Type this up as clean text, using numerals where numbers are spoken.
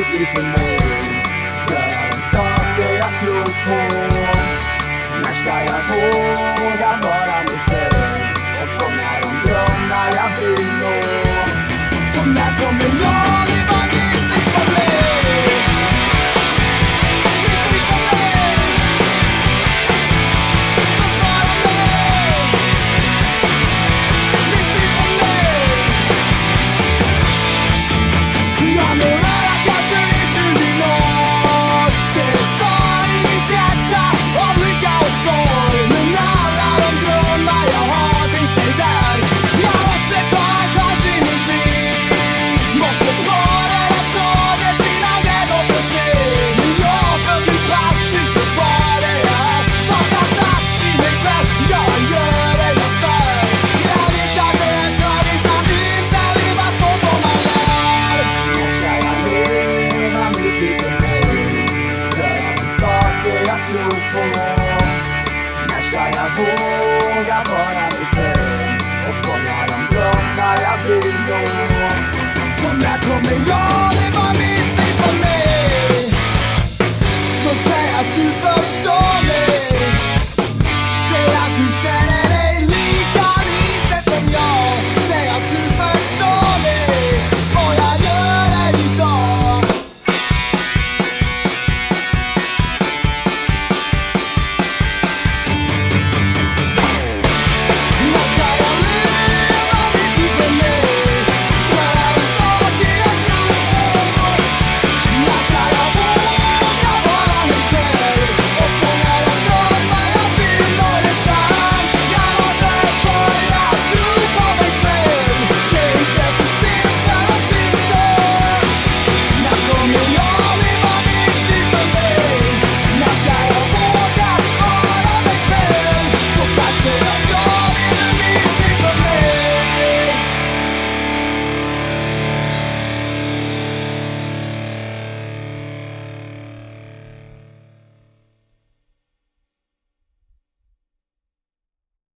mitt liv för mig. Göra de saker jag tror på. När ska jag våga vara mig själv och fånga de drömmar jag vill nå? Så när kommer jag leva mitt liv för mig? Mitt liv för mig. Så bara mig. Mitt liv för mig. Jag når att jag inte vill nå. Det är svar i mitt hjärta av lycka och sorg. Men alla de drömmar jag har finns det där. Jag måste ta en chans i mitt liv. Måste bara ta det innan det går förbi. Men jag förblir passiv så var det är. Fast jag satt i mig själv, jag gör det jag säger. Jag vet att det är tragiskt att inte leva så som man lär. När ska jag leva mitt liv för mig? Göra de saker jag tror på. När ska jag våga vara mig själv och fånga de drömmar jag vill nå? Så när kommer jag